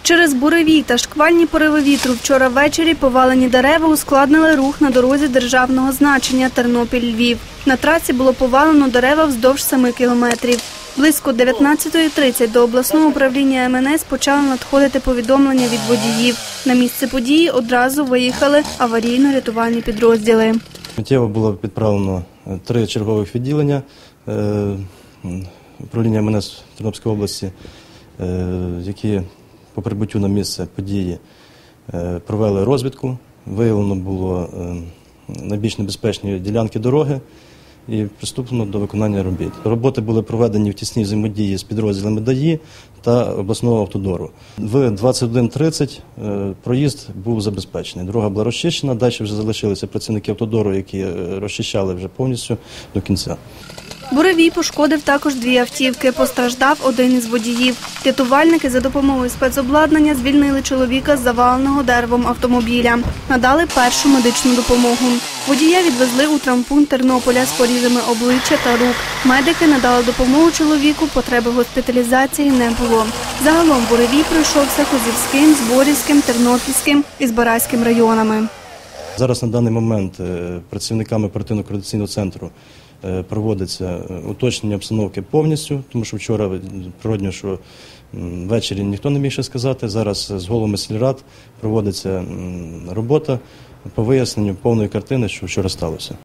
Через буревій та шквальні пориви вітру вчора ввечері повалені дерева ускладнили рух на дорозі державного значення Тернопіль-Львів. На трасі було повалено дерева вздовж 7 кілометрів. Близько 19:30 до обласного управління МНС почали надходити повідомлення від водіїв. На місце події одразу виїхали аварійно-рятувальні підрозділи. Миттєво було відправлено 3 чергових відділення управління МНС Тернопільської області, які по прибуттю на місце події провели розвідку. Виявлено було найбільш небезпечні ділянки дороги і приступлено до виконання робіт. Роботи були проведені в тісній взаємодії з підрозділами ДАІ та обласного автодору. В 21:30 проїзд був забезпечений. Дорога була розчищена, далі вже залишилися працівники автодору, які розчищали вже повністю до кінця. Буревій пошкодив також 2 автівки, постраждав один із водіїв. Рятувальники за допомогою спецобладнання звільнили чоловіка з заваленого деревом автомобіля. Надали першу медичну допомогу. Водія відвезли у травмпункт Тернополя з порізами обличчя та рук. Медики надали допомогу чоловіку, потреби госпіталізації не було. Загалом буревій пройшовся Козівським, Зборівським, Тернопільським і Збаразьким районами. Зараз на даний момент працівниками оперативно-координаційного центру проводиться уточнення обстановки повністю, тому що вчора, природно, що ввечері ніхто не міг ще сказати. Зараз з головами сільрад проводиться робота по виясненню повної картини, що вчора сталося.